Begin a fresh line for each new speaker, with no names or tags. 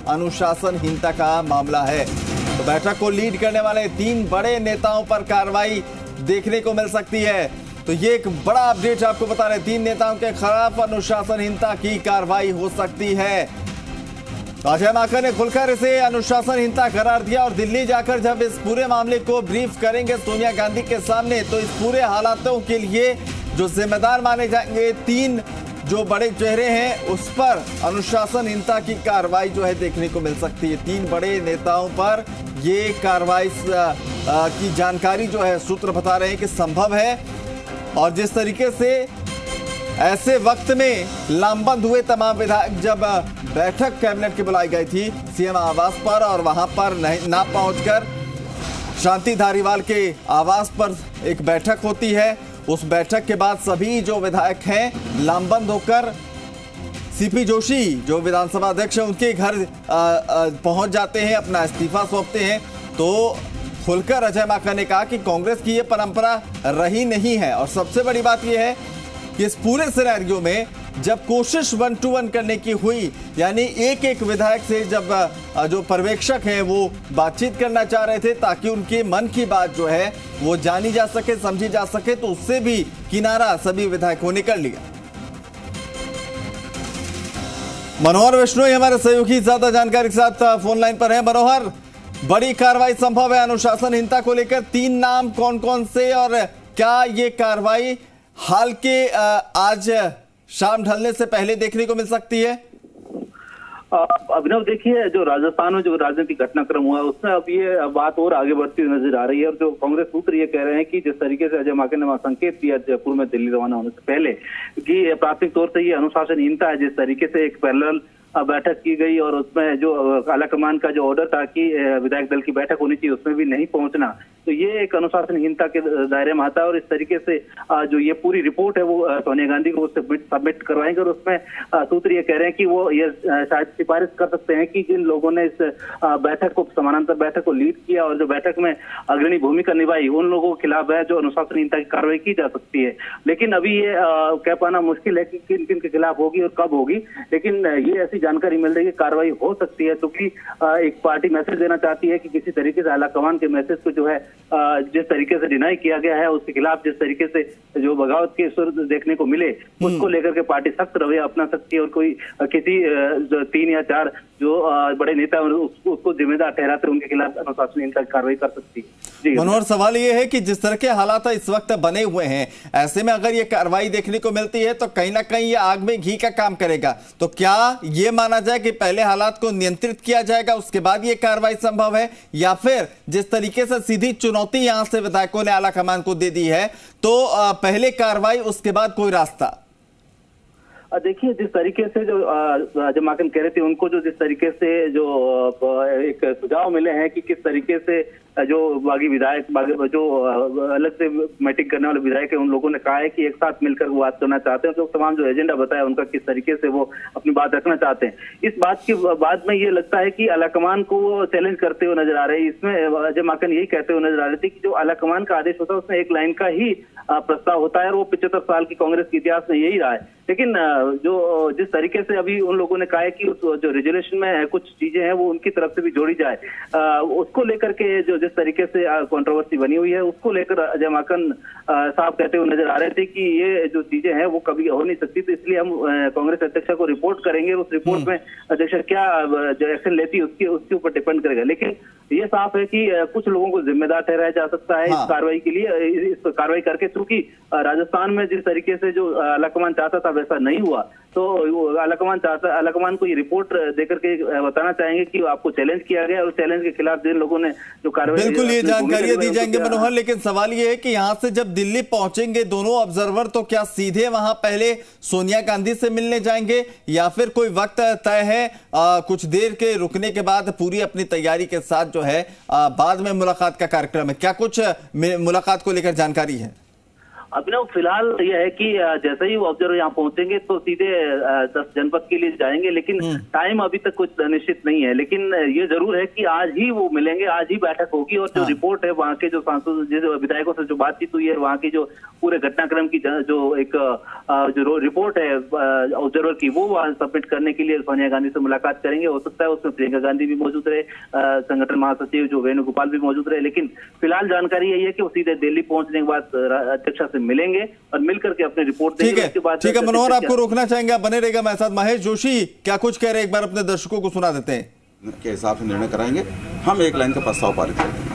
अनुशासनहीनता का मामला है। तो बैठक को लीड करने वाले 3 बड़े नेताओं पर कार्रवाई देखने को मिल सकती है। तो ये एक बड़ा अपडेट आपको बता रहे, 3 नेताओं के खिलाफ अनुशासनहीनता की कार्रवाई हो सकती है। अजय माकन ने खुलकर इसे अनुशासनहीनता करार दिया और दिल्ली जाकर जब इस पूरे मामले को ब्रीफ करेंगे सोनिया गांधी के सामने, तो इस पूरे हालातों के लिए जो जिम्मेदार माने जाएंगे 3 जो बड़े चेहरे हैं उस पर अनुशासनहीनता की कार्रवाई जो है देखने को मिल सकती है। 3 बड़े नेताओं पर ये कार्रवाई की जानकारी जो है सूत्र बता रहे हैं कि संभव है। और जिस तरीके से ऐसे वक्त में लामबंद हुए तमाम विधायक जब बैठक कैबिनेट की बुलाई गई थी सीएम आवास पर और वहां पर ना पहुंचकर शांति धारीवाल के आवास पर एक बैठक होती है, उस बैठक के बाद सभी जो विधायक हैं लामबंद होकर सीपी जोशी जो विधानसभा अध्यक्ष हैं उनके घर पहुंच जाते हैं, अपना इस्तीफा सौंपते हैं। तो खुलकर अजय माकन ने कहा कि कांग्रेस की ये परंपरा रही नहीं है। और सबसे बड़ी बात यह है कि इस पूरे सिनेरियो में जब कोशिश 1 to 1 करने की हुई, यानी एक विधायक से जब जो पर्यवेक्षक हैं वो बातचीत करना चाह रहे थे ताकि उनके मन की बात जो है वो जानी जा सके, समझी जा सके, तो उससे भी किनारा सभी विधायकों ने कर लिया। मनोहर विश्नोई हमारे सहयोगी ज्यादा जानकारी के साथ फोन लाइन पर है। मनोहर, बड़ी कार्रवाई संभव है अनुशासनहीनता को लेकर, 3 नाम कौन कौन से और क्या ये कार्रवाई हाल के आज शाम ढलने से पहले देखने को मिल सकती है?
अभिनव, देखिए जो राजस्थान में जो राजनीतिक घटनाक्रम हुआ उसमें अब ये बात और आगे बढ़ती हुई नजर आ रही है। और जो कांग्रेस सूत्र ये कह रहे हैं कि जिस तरीके से अजय माकन ने संकेत दिया जयपुर में दिल्ली रवाना होने से पहले कि प्राथमिक तौर से ये अनुशासनहीनता है, जिस तरीके से एक पैरेलल बैठक की गई और उसमें जो आलाकमान का जो ऑर्डर था कि विधायक दल की बैठक होनी चाहिए उसमें भी नहीं पहुंचना, तो ये एक अनुशासनहीनता के दायरे में आता है। और इस तरीके से जो ये पूरी रिपोर्ट है वो सोनिया गांधी को सबमिट करवाएंगे। और उसमें सूत्र ये कह रहे हैं कि वो ये शायद सिफारिश कर सकते हैं कि जिन लोगों ने इस बैठक को समानांतर बैठक को लीड किया और जो बैठक में अग्रणी भूमिका निभाई उन लोगों के खिलाफ है जो अनुशासनहीनता की कार्रवाई की जा सकती है। लेकिन अभी ये कह पाना मुश्किल है कि किन किन के खिलाफ होगी और कब होगी। लेकिन ये ऐसी जानकारी मिल रही है कि कार्रवाई हो सकती है, क्योंकि एक पार्टी मैसेज देना चाहती है कि किसी तरीके से आलाकमान के मैसेज को जो है जिस तरीके से डिनाई किया गया है उसके खिलाफ जिस तरीके से जो बगावत के सुर देखने को मिले उसको लेकर के पार्टी सख्त रवैया अपना सकती है। और कोई किसी 3 या 4 जो बड़े नेता उसको जिम्मेदार ठहराते उनके खिलाफ अनुशासनहीनता की कार्रवाई कर सकती है। जी
मनोहर, सवाल ये है कि जिस तरह के हालात इस वक्त बने हुए हैं, ऐसे में अगर ये कार्रवाई देखने को मिलती है तो कहीं ना कहीं ये आग में घी का काम करेगा। तो क्या ये माना जाए कि पहले हालात को नियंत्रित किया जाएगा उसके बाद ये कार्रवाई संभव है, या फिर जिस तरीके से सीधी चुनौती यहां से विधायकों ने आलाकमान को दे दी है तो पहले कार्रवाई उसके बाद कोई रास्ता?
देखिए, जिस तरीके से जो अजय माकन कह रहे थे उनको जो जिस तरीके से जो एक सुझाव मिले हैं कि किस तरीके से जो बागी विधायक जो अलग से मीटिंग करने वाले विधायक है उन लोगों ने कहा है कि एक साथ मिलकर वो बात करना चाहते हैं। तो तमाम जो एजेंडा बताया उनका किस तरीके से वो अपनी बात रखना चाहते हैं, इस बात के बाद में ये लगता है कि आलाकमान को वो चैलेंज करते हुए नजर आ रहे हैं। इसमें अजय माकन यही कहते हुए नजर आ रहे थे कि जो आलाकमान का आदेश होता है उसमें एक लाइन का ही प्रस्ताव होता है और वो 75 साल की कांग्रेस के इतिहास में यही रहा है। लेकिन जो जिस तरीके से अभी उन लोगों ने कहा है कि जो रेजोल्यूशन में कुछ चीजें हैं वो उनकी तरफ से भी जोड़ी जाए, उसको लेकर के जो जिस तरीके से कंट्रोवर्सी बनी हुई है उसको लेकर अजय माकन साहब कहते हुए नजर आ रहे थे कि ये जो चीजें हैं वो कभी हो नहीं सकती। तो इसलिए हम कांग्रेस अध्यक्ष को रिपोर्ट करेंगे, उस रिपोर्ट में अध्यक्ष क्या जो एक्शन लेती है उसके ऊपर डिपेंड करेगा। लेकिन ये साफ है कि कुछ लोगों को जिम्मेदार ठहराया जा सकता है इस कार्रवाई के लिए, इस कार्रवाई करके। चूंकि राजस्थान में जिस तरीके से जो आलाकमान चाहता था वैसा नहीं हुआ, तो आलाकमान को ये रिपोर्ट देकर के बताना चाहेंगे कि आपको चैलेंज किया गया और चैलेंज के खिलाफ जिन लोगों ने जो कार्रवाई,
बिल्कुल ये जानकारियां दी जाएंगे मनोहर। लेकिन सवाल ये है कि यहां से जब दिल्ली पहुंचेंगे दोनों ऑब्जर्वर, तो क्या सीधे वहां पहले सोनिया गांधी से मिलने जाएंगे या फिर कोई वक्त तय है कुछ देर के रुकने के बाद पूरी अपनी तैयारी के साथ जो है बाद में मुलाकात का कार्यक्रम है? क्या कुछ मुलाकात को लेकर जानकारी है?
अभिनव, फिलहाल यह है कि जैसे ही वो ऑब्जर्वर यहाँ पहुंचेंगे तो सीधे 10 जनपद के लिए जाएंगे, लेकिन टाइम अभी तक कुछ निश्चित नहीं है। लेकिन ये जरूर है कि आज ही वो मिलेंगे, आज ही बैठक होगी और जो रिपोर्ट है वहाँ के जो सांसद जो विधायकों से जो बातचीत हुई है, वहाँ की जो पूरे घटनाक्रम की जो एक जो रिपोर्ट है ऑब्जर्वर की, वो वहाँ सबमिट करने के लिए सोनिया गांधी से मुलाकात करेंगे। हो सकता है उसमें प्रियंका गांधी भी मौजूद रहे, संगठन महासचिव जो वेणुगोपाल भी मौजूद रहे। लेकिन फिलहाल जानकारी यही है कि वो सीधे दिल्ली पहुंचने के बाद अध्यक्षा से मिलेंगे और मिलकर के अपनी रिपोर्ट देंगे।
ठीक है मनोहर, आपको रोकना चाहेंगे, आप बने रहेगा मेरे साथ। महेश जोशी क्या कुछ कह रहे हैं, एक बार अपने दर्शकों को सुना देते हैं।
के हिसाब से निर्णय कराएंगे, हम एक लाइन का प्रस्ताव पारित करेंगे।